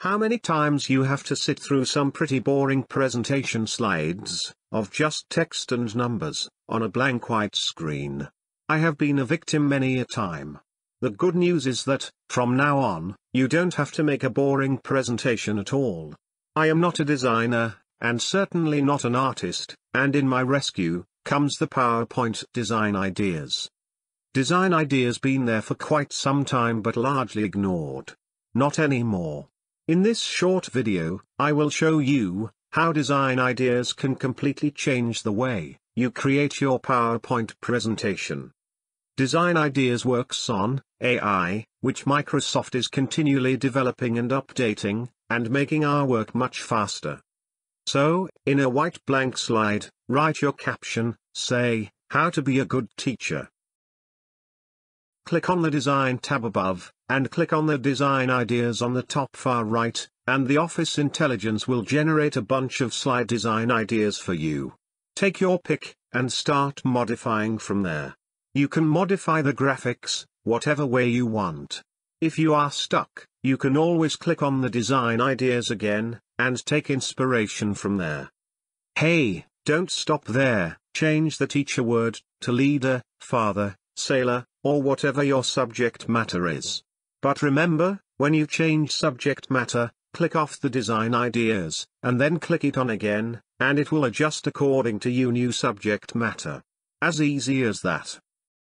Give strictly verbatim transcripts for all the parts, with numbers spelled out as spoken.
How many times you have to sit through some pretty boring presentation slides, of just text and numbers, on a blank white screen. I have been a victim many a time. The good news is that, from now on, you don't have to make a boring presentation at all. I am not a designer, and certainly not an artist, and in my rescue, comes the PowerPoint design ideas. Design ideas been there for quite some time but largely ignored. Not anymore. In this short video, I will show you how design ideas can completely change the way you create your PowerPoint presentation. Design Ideas works on A I, which Microsoft is continually developing and updating, and making our work much faster. So, in a white blank slide, write your caption, say, "How to be a good teacher." Click on the Design tab above, and click on the Design Ideas on the top far right, and the Office Intelligence will generate a bunch of slide design ideas for you. Take your pick, and start modifying from there. You can modify the graphics, whatever way you want. If you are stuck, you can always click on the Design Ideas again, and take inspiration from there. Hey, don't stop there, change the teacher word, to leader, father, sailor, or whatever your subject matter is. But remember, when you change subject matter, click off the Design Ideas, and then click it on again, and it will adjust according to your new subject matter. As easy as that.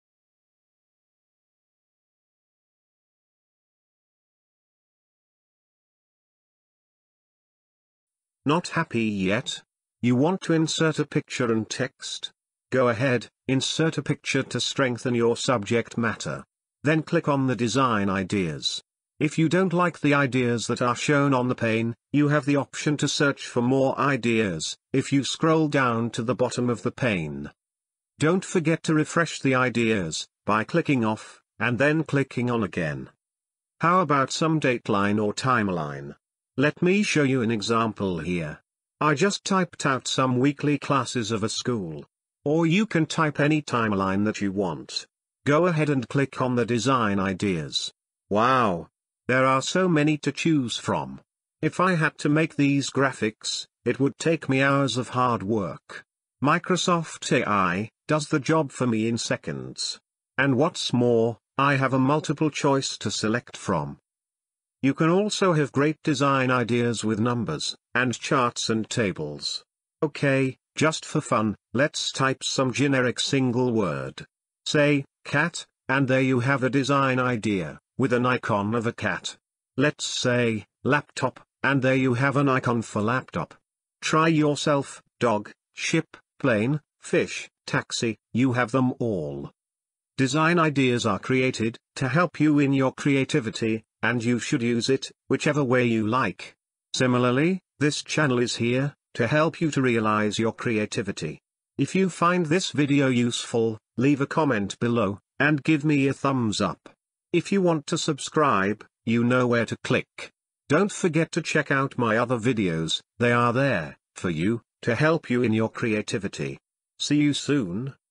Not happy yet? You want to insert a picture and text? Go ahead, insert a picture to strengthen your subject matter. Then click on the Design Ideas. If you don't like the ideas that are shown on the pane, you have the option to search for more ideas, if you scroll down to the bottom of the pane. Don't forget to refresh the ideas, by clicking off, and then clicking on again. How about some dateline or timeline? Let me show you an example here. I just typed out some weekly classes of a school. Or you can type any timeline that you want. Go ahead and click on the Design Ideas. Wow! There are so many to choose from. If I had to make these graphics, it would take me hours of hard work. Microsoft A I does the job for me in seconds. And what's more, I have a multiple choice to select from. You can also have great design ideas with numbers, and charts and tables. Okay, just for fun, let's type some generic single word. Say, cat, and there you have a design idea, with an icon of a cat. Let's say, laptop, and there you have an icon for laptop. Try yourself, dog, ship, plane, fish, taxi, you have them all. Design ideas are created to help you in your creativity, and you should use it, whichever way you like. Similarly, this channel is here to help you to realize your creativity. If you find this video useful, leave a comment below, and give me a thumbs up. If you want to subscribe, you know where to click. Don't forget to check out my other videos, they are there, for you, to help you in your creativity. See you soon.